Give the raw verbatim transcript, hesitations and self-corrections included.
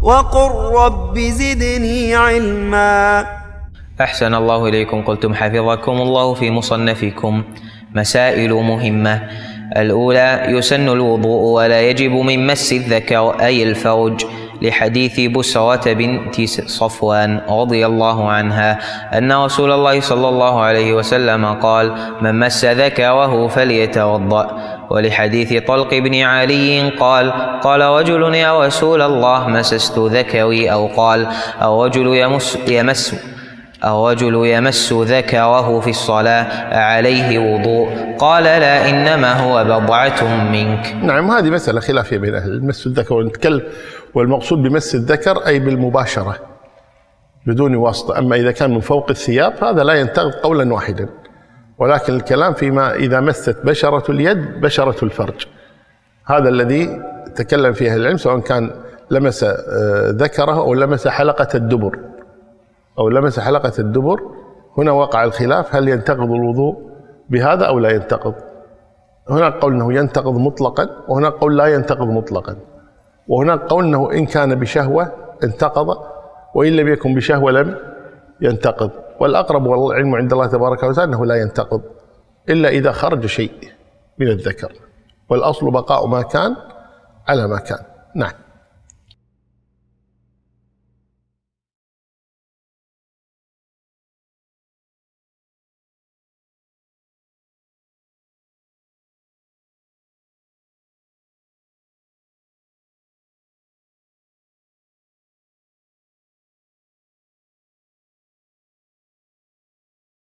وقل رب زدني علما. أحسن الله إليكم. قلتم حفظكم الله في مصنفكم مسائل مهمة. الأولى: يسن الوضوء ولا يجب من مس الذكر أي الفرج، لحديث بسرة بنت صفوان رضي الله عنها أن رسول الله صلى الله عليه وسلم قال: من مس ذكره فليتوضأ. ولحديث طلق بن علي قال: قال رجل: يا رسول الله مسست ذكري، أو قال: الرجل يمس, يمس الرجل يمس ذكره في الصلاة عليه وضوء؟ قال: لا، إنما هو بضعة منك. نعم، هذه مسألة خلافية بين أهل العلم. مس الذكر ونتكلم، والمقصود بمس الذكر أي بالمباشرة بدون واسطة. أما إذا كان من فوق الثياب هذا لا ينتقض قولا واحدا، ولكن الكلام فيما إذا مست بشرة اليد بشرة الفرج، هذا الذي تكلم فيه أهل العلم، سواء كان لمس ذكره أو لمس حلقة الدبر أو لمس حلقة الدبر. هنا وقع الخلاف، هل ينتقض الوضوء بهذا أو لا ينتقض؟ هناك قول أنه ينتقض مطلقا، وهناك قول لا ينتقض مطلقا، وهناك قول أنه إن كان بشهوة انتقض، وإن لم يكن بشهوة لم ينتقض. والأقرب والعلم عند الله تبارك وتعالى أنه لا ينتقض إلا إذا خرج شيء من الذكر، والأصل بقاء ما كان على ما كان. نعم.